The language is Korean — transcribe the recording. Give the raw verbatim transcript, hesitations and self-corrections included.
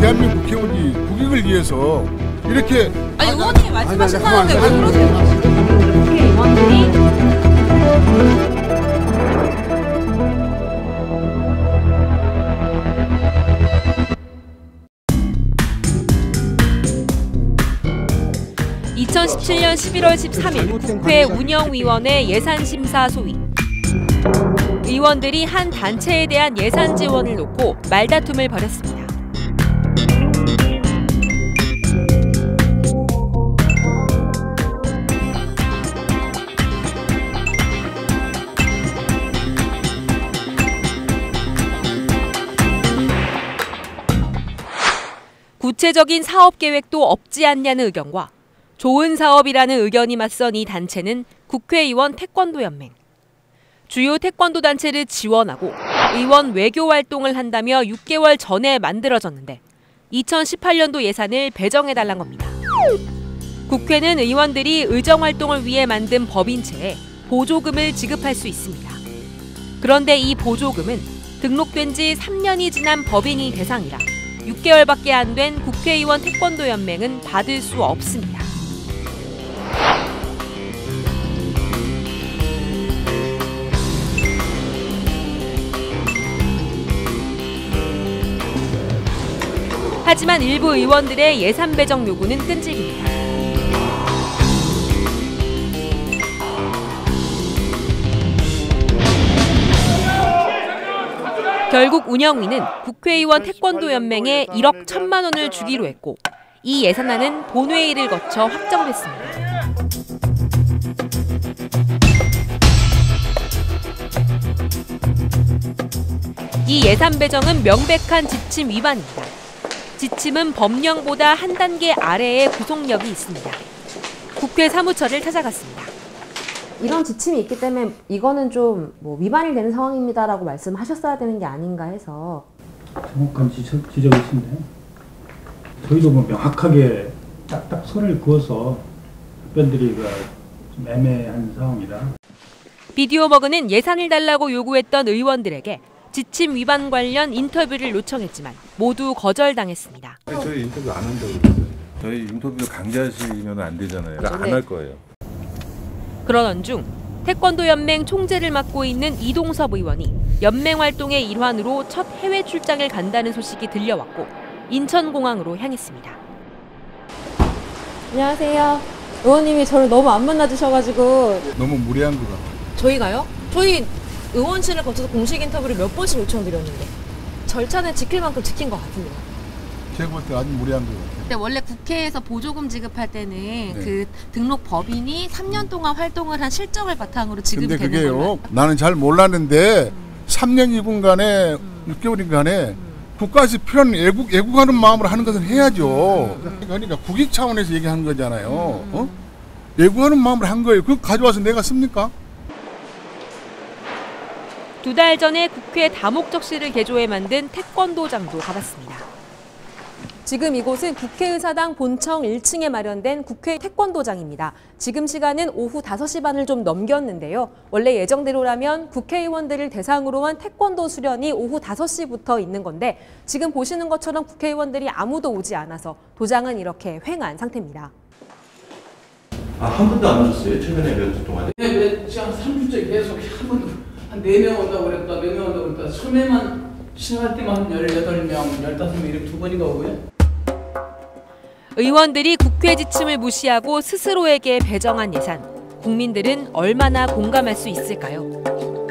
대한민국 국회의원이 국익을 위해서 이렇게 아니 의원님이 말씀하신다는데 왜 그러세요? 국회의원들이 이천십칠 년 십일월 십삼일 국회 운영위원회 예산심사 소위. 의원들이 한 단체에 대한 예산 지원을 놓고 말다툼을 벌였습니다. 구체적인 사업 계획도 없지 않냐는 의견과 좋은 사업이라는 의견이 맞선 이 단체는 국회의원 태권도연맹. 주요 태권도 단체를 지원하고 의원 외교 활동을 한다며 육 개월 전에 만들어졌는데 이천십팔 년도 예산을 배정해달란 겁니다. 국회는 의원들이 의정 활동을 위해 만든 법인체에 보조금을 지급할 수 있습니다. 그런데 이 보조금은 등록된 지 삼 년이 지난 법인이 대상이라 육 개월밖에 안 된 국회의원 태권도연맹은 받을 수 없습니다. 하지만 일부 의원들의 예산 배정 요구는 끈질깁니다. 결국 운영위는 국회의원 태권도연맹에 일억 천만 원을 주기로 했고 이 예산안은 본회의를 거쳐 확정됐습니다. 이 예산 배정은 명백한 지침 위반입니다. 지침은 법령보다 한 단계 아래의 구속력이 있습니다. 국회 사무처를 찾아갔습니다. 이런 지침이 있기 때문에 이거는 좀 뭐 위반이 되는 상황입니다라고 말씀하셨어야 되는 게 아닌가 해서. 정확한 지적, 지적이신데요. 저희도 뭐 명확하게 딱딱 선을 그어서 답변들이 좀 애매한 상황이라. 비디오 버그는 예산을 달라고 요구했던 의원들에게 지침 위반 관련 인터뷰를 요청했지만 모두 거절당했습니다. 저희 인터뷰 안 한다고 그랬어요. 저희 인터뷰 강제하시면 안 되잖아요. 안 할 거예요. 그러던 중 태권도연맹 총재를 맡고 있는 이동섭 의원이 연맹 활동의 일환으로 첫 해외 출장을 간다는 소식이 들려왔고 인천공항으로 향했습니다. 안녕하세요. 의원님이 저를 너무 안 만나주셔가지고. 너무 무리한 것 같아요. 저희가요? 저희 의원실을 거쳐서 공식 인터뷰를 몇 번씩 요청드렸는데 절차는 지킬 만큼 지킨 것 같은데요. 제가 볼 때 아주 무리한 것 같아요. 근데 원래 국회에서 보조금 지급할 때는 네. 그 등록 법인이 삼 년 동안 활동을 한 실적을 바탕으로 지급이 근데 되는 그게요. 걸로. 나는 잘 몰랐는데 음. 삼 년이군 간에 음. 육 개월인 간에 음. 국가에서 필요한 애국, 애국하는 마음으로 하는 것은 해야죠. 음. 그러니까 국익 차원에서 얘기하는 거잖아요. 음. 어? 애국하는 마음으로 한 거예요. 그거 가져와서 내가 씁니까? 두 달 전에 국회 다목적실을 개조해 만든 태권도장도 가봤습니다. 지금 이곳은 국회의사당 본청 일 층에 마련된 국회 태권도장입니다. 지금 시간은 오후 다섯 시 반을 좀 넘겼는데요. 원래 예정대로라면 국회의원들을 대상으로 한 태권도 수련이 오후 다섯 시부터 있는 건데 지금 보시는 것처럼 국회의원들이 아무도 오지 않아서 도장은 이렇게 횡한 상태입니다. 아, 한 번도 안 오셨어요? 최근에 몇 주 동안에? 네, 네, 지금 한 삼 주째 계속 한 번도 한 네 명 온다고 그랬다, 네 명 온다고 그랬다. 처음에만 시작할 때만 한 열여덟 명, 열다섯 명 이렇게 두 번이나 오고요. 의원들이 국회 지침을 무시하고 스스로에게 배정한 예산, 국민들은 얼마나 공감할 수 있을까요?